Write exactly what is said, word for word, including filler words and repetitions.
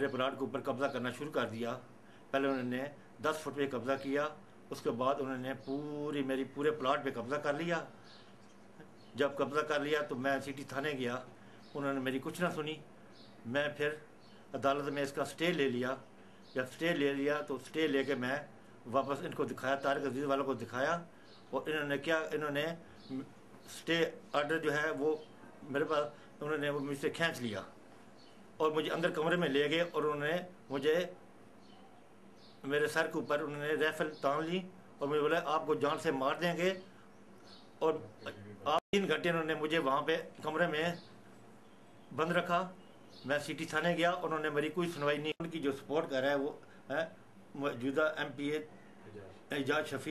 मेरे प्लाट के ऊपर कब्जा करना शुरू कर दिया। पहले उन्होंने दस फुट पे कब्जा किया, उसके बाद उन्होंने पूरी मेरी पूरे प्लाट पे कब्जा कर लिया। जब कब्जा कर लिया तो मैं सिटी थाने गया, उन्होंने मेरी कुछ ना सुनी। मैं फिर अदालत में इसका स्टे ले लिया। जब स्टे ले लिया तो स्टे लेके मैं वापस इनको दिखाया, तारिक अजीज वालों को दिखाया, और इन्होंने क्या, इन्होंने स्टे ऑर्डर जो है वो मेरे पास, उन्होंने वो मुझसे खींच लिया और मुझे अंदर कमरे में ले गए और उन्होंने मुझे मेरे सर के ऊपर उन्होंने राइफल तान ली और मुझे बोला आपको जान से मार देंगे। और आप तीन घंटे उन्होंने मुझे वहाँ पे कमरे में बंद रखा। मैं सिटी थाने गया, उन्होंने मेरी कोई सुनवाई नहीं। उनकी जो सपोर्ट कर रहा है वो है मौजूदा M P A Ejaz Shafi.